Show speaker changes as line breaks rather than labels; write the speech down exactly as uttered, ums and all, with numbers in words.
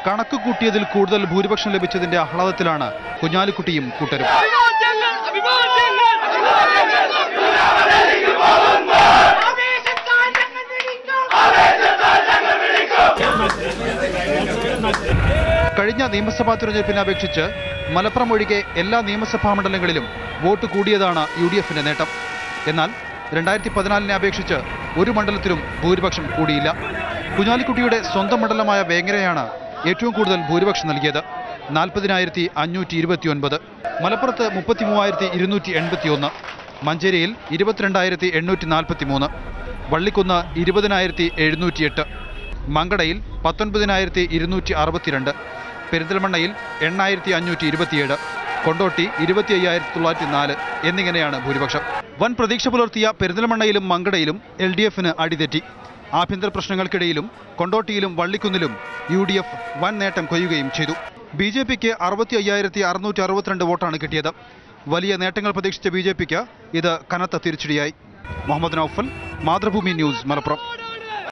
കണക്ക് കൂട്ടിയതിൽ കൂടുതൽ ഭൂരിപക്ഷം ലഭിച്ചതിന്റെ ആഹ്ലാദത്തിലാണ് കുഞ്ഞാലിക്കുട്ടിയും കൂട്ടരും. കഴിഞ്ഞ നിയമസഭാ തിരഞ്ഞെടുപ്പിനെ അപേക്ഷിച്ച് മലപ്പുറം ഒഴികെ എല്ലാ നിയമസഭാ മണ്ഡലങ്ങളിലും വോട്ട് കൂടിയതാണ് യു ഡി എഫിന്റെ നേട്ടം. എന്നാൽ രണ്ടായിരത്തി പതിനാലിനെ അപേക്ഷിച്ച് ഒരു മണ്ഡലത്തിലും ഭൂരിപക്ഷം കൂടിയില്ല. കുഞ്ഞാലിക്കുട്ടിയുടെ സ്വന്തം മണ്ഡലമായ വേങ്ങരയാണ് ഏറ്റവും കൂടുതൽ ഭൂരിപക്ഷം നൽകിയത്, നാൽപ്പതിനായിരത്തി അഞ്ഞൂറ്റി ഇരുപത്തി ഒൻപത്. മലപ്പുറത്ത് മുപ്പത്തി മൂവായിരത്തി ഇരുന്നൂറ്റി എൺപത്തി ഒന്ന്, മഞ്ചേരിയിൽ ഇരുപത്തിരണ്ടായിരത്തി എണ്ണൂറ്റി നാൽപ്പത്തി മൂന്ന്, വള്ളിക്കുന്ന് ഇരുപതിനായിരത്തി എഴുന്നൂറ്റി എട്ട്, മങ്കടയിൽ പത്തൊൻപതിനായിരത്തി ഇരുന്നൂറ്റി അറുപത്തിരണ്ട്, പെരിന്തൽമണ്ണയിൽ എണ്ണായിരത്തി അഞ്ഞൂറ്റി ഇരുപത്തിയേഴ്, കൊണ്ടോട്ടി ഇരുപത്തി അയ്യായിരത്തി തൊള്ളായിരത്തി നാല് എന്നിങ്ങനെയാണ് ഭൂരിപക്ഷം. വൻ പ്രതീക്ഷ പുലർത്തിയ പെരിന്തൽമണ്ണയിലും മങ്കടയിലും എൽ ഡി എഫിന് അടിതെറ്റി. ആഭ്യന്തര പ്രശ്നങ്ങൾക്കിടയിലും കൊണ്ടോട്ടിയിലും വള്ളിക്കുന്നിലും യു ഡി എഫ് വൻ നേട്ടം കൊയ്യുകയും ചെയ്തു. ബി ജെ പിക്ക് അറുപത്തി അയ്യായിരത്തി അറുന്നൂറ്റി അറുപത്തിരണ്ട് വോട്ടാണ് കിട്ടിയത്. വലിയ നേട്ടങ്ങൾ പ്രതീക്ഷിച്ച ബി ജെ പിക്ക് ഇത് കനത്ത തിരിച്ചടിയായി. മുഹമ്മദ് നൌഫൽ, മാതൃഭൂമി ന്യൂസ്, മലപ്പുറം.